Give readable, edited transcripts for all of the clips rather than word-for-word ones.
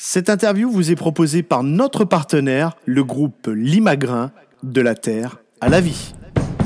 Cette interview vous est proposée par notre partenaire, le groupe Limagrin, de la terre à la vie.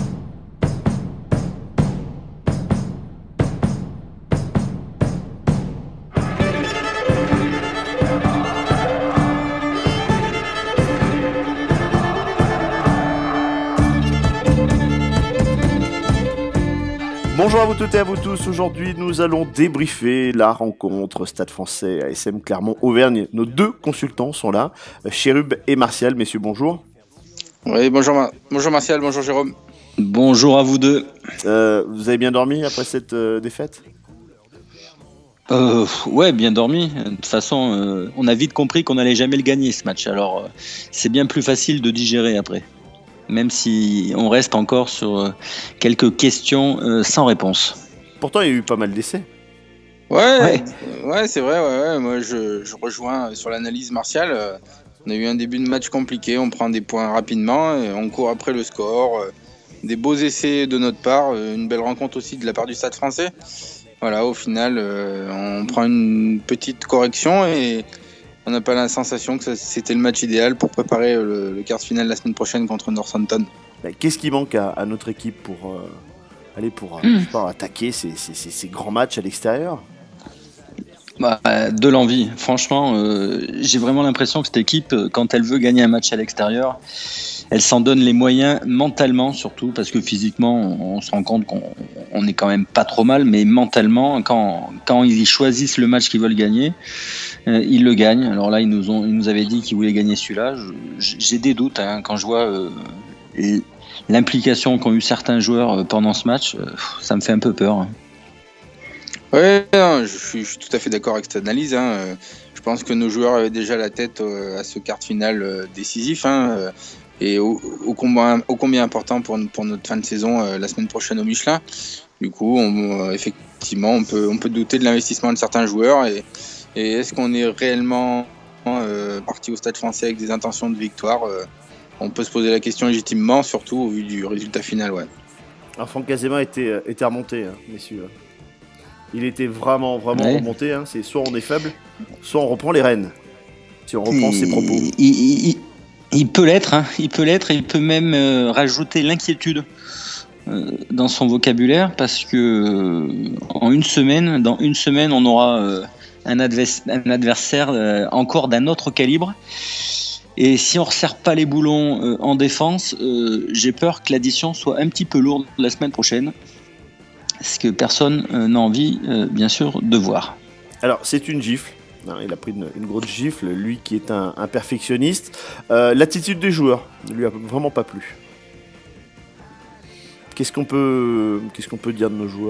Bonjour à vous toutes et à vous tous, aujourd'hui nous allons débriefer la rencontre Stade Français ASM Clermont-Auvergne. Nos deux consultants sont là, Chérub et Martial. Messieurs, bonjour. Oui, bonjour Martial, bonjour Jérôme. Bonjour à vous deux. Vous avez bien dormi après cette défaite ? Ouais, bien dormi. De toute façon, on a vite compris qu'on n'allait jamais le gagner ce match. Alors, c'est bien plus facile de digérer après. Même si on reste encore sur quelques questions sans réponse. Pourtant, il y a eu pas mal d'essais. Ouais, c'est vrai. Ouais. Moi, je rejoins sur l'analyse Martial. On a eu un début de match compliqué. On prend des points rapidement. Et on court après le score. Des beaux essais de notre part. Une belle rencontre aussi de la part du Stade Français. Voilà, au final, on prend une petite correction et on n'a pas la sensation que c'était le match idéal pour préparer le quart de finale la semaine prochaine contre Northampton. Qu'est-ce qui manque à notre équipe pour attaquer ces grands matchs à l'extérieur ? De l'envie. Franchement, j'ai vraiment l'impression que cette équipe, quand elle veut gagner un match à l'extérieur, elle s'en donne les moyens mentalement, surtout parce que physiquement, on se rend compte qu'on est quand même pas trop mal, mais mentalement, quand ils choisissent le match qu'ils veulent gagner, ils le gagnent. Alors là, ils nous avaient dit qu'ils voulaient gagner celui-là. J'ai des doutes quand je vois l'implication qu'ont eu certains joueurs pendant ce match. Ça me fait un peu peur. Ouais, je suis tout à fait d'accord avec cette analyse. Je pense que nos joueurs avaient déjà la tête à ce quart de finale décisif. Et ô combien important pour notre fin de saison la semaine prochaine au Michelin. Du coup, effectivement, on peut douter de l'investissement de certains joueurs. Et est-ce qu'on est réellement parti au Stade Français avec des intentions de victoire ? On peut se poser la question légitimement, surtout au vu du résultat final. Ouais. Alors Franck Azema était remonté, messieurs. Il était vraiment remonté. C'est soit on est faible, soit on reprend les rênes. Si on reprend ses propos. Il peut l'être, il peut même rajouter l'inquiétude dans son vocabulaire parce que dans une semaine, on aura un adversaire encore d'un autre calibre. Et si on ne resserre pas les boulons en défense, j'ai peur que l'addition soit un petit peu lourde la semaine prochaine. Ce que personne n'a envie, bien sûr, de voir. Alors, c'est une gifle. Il a pris une grosse gifle, lui qui est un perfectionniste. L'attitude des joueurs ne lui a vraiment pas plu. Qu'est-ce qu'on peut dire de nos joueurs ?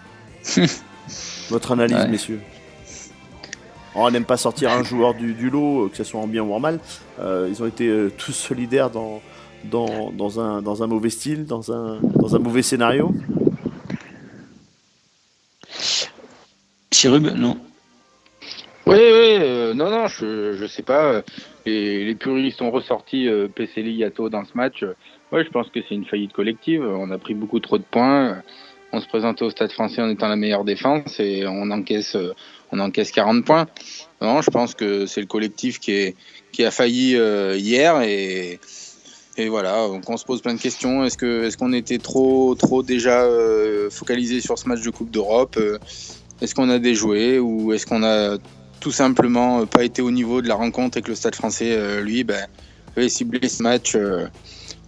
Votre analyse, messieurs. On n'aime pas sortir un joueur du lot, que ce soit en bien ou en mal. Ils ont été tous solidaires dans un mauvais style, dans un mauvais scénario. Chérub, non. Oui, non, je sais pas. Les puristes sont ressortis Pesselli, Yato dans ce match. Je pense que c'est une faillite collective. On a pris beaucoup trop de points. On se présentait au Stade Français en étant la meilleure défense et on encaisse 40 points. Non, je pense que c'est le collectif qui a failli hier et voilà. Donc on se pose plein de questions. Est-ce qu'on était trop déjà focalisé sur ce match de Coupe d'Europe ? Est-ce qu'on a déjoué ou est-ce qu'on a tout simplement pas été au niveau de la rencontre et que le Stade Français, avait ciblé ce match particulièrement ?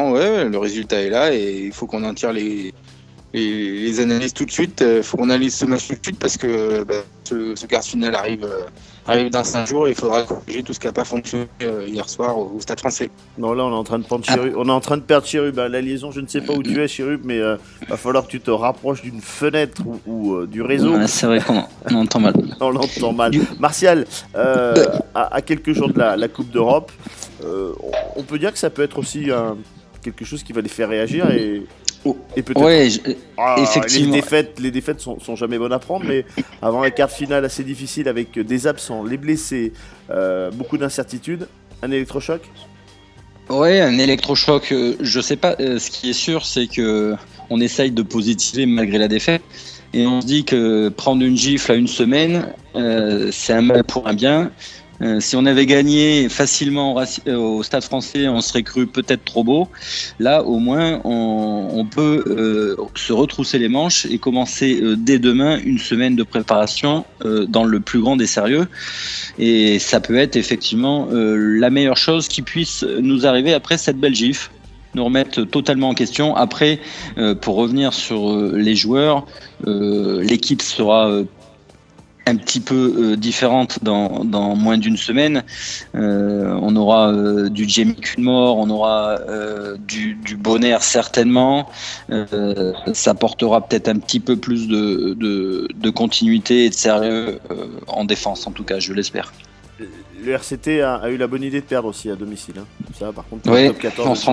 Le résultat est là et il faut qu'on en tire les analyses tout de suite. Il faut qu'on analyse ce match tout de suite parce que ce quart de finale arrive dans 5 jours et il faudra corriger tout ce qui n'a pas fonctionné hier soir au Stade Français. Non, là on est en train de perdre Chérub. La liaison, je ne sais pas où tu es, Chérub, mais va falloir que tu te rapproches d'une fenêtre ou du réseau. C'est vrai qu'on entend mal. On l'entend mal. Martial, à quelques jours de la Coupe d'Europe, on peut dire que ça peut être aussi quelque chose qui va les faire réagir et peut-être. Effectivement. Les défaites sont jamais bonnes à prendre, mais avant un quart de finale assez difficile avec des absents, les blessés, beaucoup d'incertitudes, un électrochoc. Ouais, un électrochoc. Je sais pas. Ce qui est sûr, c'est que on essaye de positiver malgré la défaite. et on se dit que prendre une gifle à une semaine, c'est un mal pour un bien. Si on avait gagné facilement au Stade Français, on serait cru peut-être trop beau. Là, au moins, on peut se retrousser les manches et commencer dès demain une semaine de préparation dans le plus grand des sérieux. Et ça peut être effectivement la meilleure chose qui puisse nous arriver après cette belle gifle, nous remettre totalement en question. Après, pour revenir sur les joueurs, l'équipe sera un petit peu différente dans moins d'une semaine. On aura du Jamie Cudmore, on aura du Bonner certainement. Ça portera peut-être un petit peu plus de continuité et de sérieux en défense, en tout cas, je l'espère. Le RCT a eu la bonne idée de perdre aussi à domicile. Hein. Ça, par contre, ouais, top 14, on se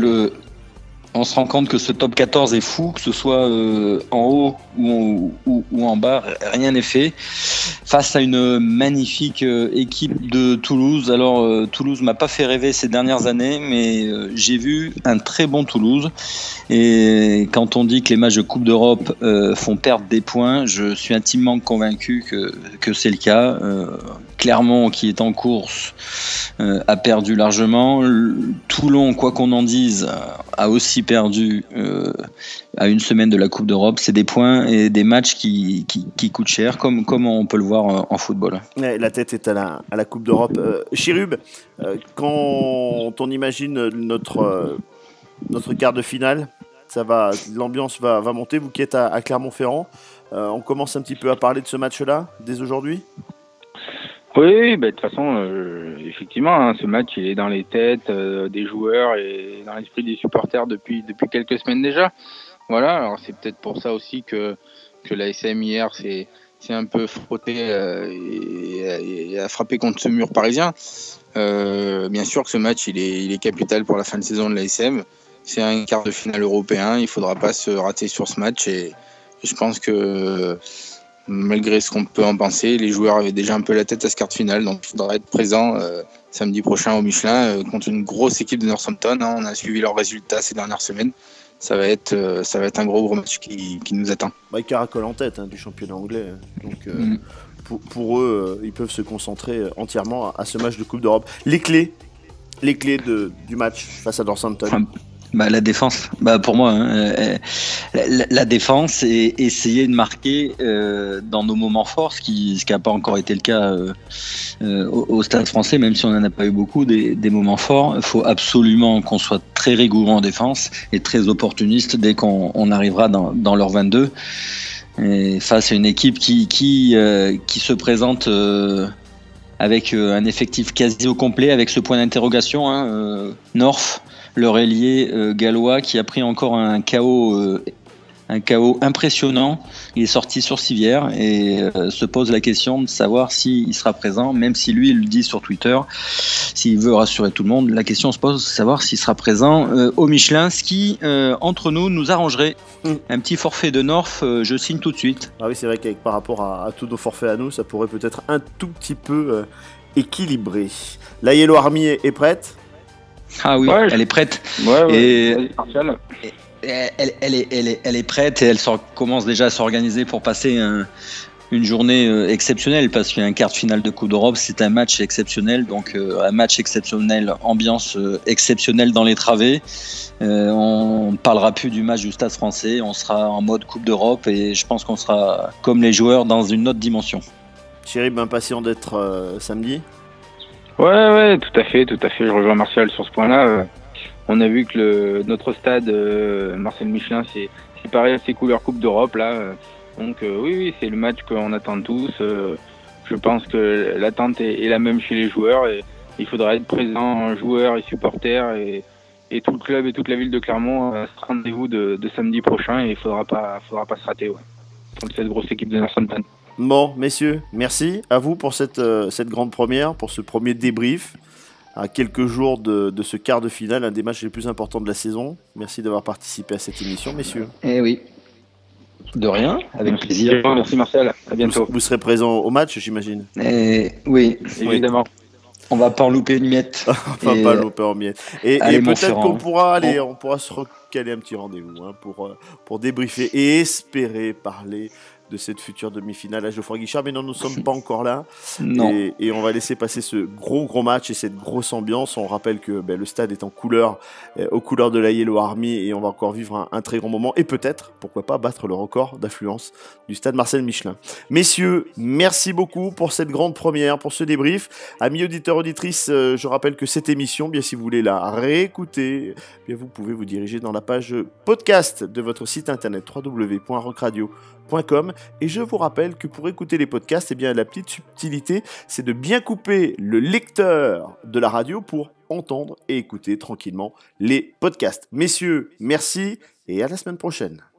rend compte que ce top 14 est fou, que ce soit en haut ou en bas, rien n'est fait. Face à une magnifique équipe de Toulouse. Alors, Toulouse m'a pas fait rêver ces dernières années, mais j'ai vu un très bon Toulouse. Et quand on dit que les matchs de Coupe d'Europe font perdre des points, je suis intimement convaincu que c'est le cas. Clermont, qui est en course, a perdu largement. Toulon, quoi qu'on en dise, a aussi perdu à une semaine de la Coupe d'Europe. C'est des points et des matchs qui coûtent cher, comme on peut le voir en football. Ouais, la tête est à la Coupe d'Europe. Chirub, quand on imagine notre quart de finale, l'ambiance va monter. Vous qui êtes à Clermont-Ferrand, on commence un petit peu à parler de ce match-là dès aujourd'hui. Oui, de toute façon, effectivement, hein, ce match, il est dans les têtes des joueurs et dans l'esprit des supporters depuis quelques semaines déjà. Voilà, alors c'est peut-être pour ça aussi que l'ASM hier s'est un peu frotté et a frappé contre ce mur parisien. Bien sûr que ce match, il est capital pour la fin de saison de l'ASM. C'est un quart de finale européen, il ne faudra pas se rater sur ce match et je pense que malgré ce qu'on peut en penser, les joueurs avaient déjà un peu la tête à ce quart de finale, donc il faudra être présent samedi prochain au Michelin contre une grosse équipe de Northampton. Hein. On a suivi leurs résultats ces dernières semaines. Ça va être un gros match qui nous attend. Ils caracolent en tête du championnat anglais. Donc pour eux, ils peuvent se concentrer entièrement à ce match de Coupe d'Europe. Les clés du match face à Northampton. La défense, pour moi, hein, la défense et essayer de marquer dans nos moments forts, ce qui n'a pas encore été le cas au Stade Français, même si on n'en a pas eu beaucoup des moments forts. Il faut absolument qu'on soit très rigoureux en défense et très opportuniste dès qu'on arrivera dans leur 22. Et face à une équipe qui se présente avec un effectif quasi au complet, avec ce point d'interrogation, North, leur ailier gallois qui a pris encore un KO impressionnant. Il est sorti sur civière et se pose la question de savoir s'il sera présent, même si lui il le dit sur Twitter, s'il veut rassurer tout le monde. La question se pose de savoir s'il sera présent au Michelin, ce qui entre nous arrangerait un petit forfait de North. Je signe tout de suite. Ah oui, c'est vrai qu'avec par rapport à tous nos forfaits à nous, ça pourrait peut-être un tout petit peu équilibré. La Yellow Army est prête. Ah oui, ouais, elle est prête. Ouais, et elle est prête et elle commence déjà à s'organiser pour passer une journée exceptionnelle, parce qu'un quart de finale de Coupe d'Europe, c'est un match exceptionnel. Donc un match exceptionnel, ambiance exceptionnelle dans les travées. On ne parlera plus du match du Stade Français, on sera en mode Coupe d'Europe et je pense qu'on sera comme les joueurs dans une autre dimension. Chérib, impatient d'être samedi. Ouais, tout à fait. Je rejoins Martial sur ce point-là. On a vu que notre stade, Marcel Michelin, s'est séparé à ses couleurs Coupe d'Europe là. Donc oui, c'est le match qu'on attend tous. Je pense que l'attente est la même chez les joueurs et il faudra être présent, joueurs et supporters et tout le club et toute la ville de Clermont à ce rendez-vous de samedi prochain et il faudra pas se rater contre cette grosse équipe de Northampton. Bon, messieurs, merci à vous pour cette grande première, pour ce premier débrief à quelques jours de ce quart de finale, un des matchs les plus importants de la saison. Merci d'avoir participé à cette émission, messieurs. Eh oui, de rien, avec plaisir. Merci Marcel, à bientôt. Vous serez présent au match, j'imagine. Oui, évidemment. On va pas en louper une miette. On va pas louper en miette. Et peut-être Montferrand. qu'on pourra on pourra se recaler un petit rendez-vous hein, pour débriefer et espérer parler de cette future demi-finale à Geoffroy Guichard, mais non, nous ne sommes pas encore là. Non. Et on va laisser passer ce gros match et cette grosse ambiance. On rappelle que le stade est en couleur, aux couleurs de la Yellow Army, et on va encore vivre un très grand moment et peut-être, pourquoi pas, battre le record d'affluence du stade Marcel Michelin. Messieurs, merci beaucoup pour cette grande première, pour ce débrief. Amis auditeurs, auditrices, je rappelle que cette émission, bien si vous voulez la réécouter, bien vous pouvez vous diriger dans la page podcast de votre site internet www.rockradio.com. Et je vous rappelle que pour écouter les podcasts, la petite subtilité, c'est de bien couper le lecteur de la radio pour entendre et écouter tranquillement les podcasts. Messieurs, merci et à la semaine prochaine.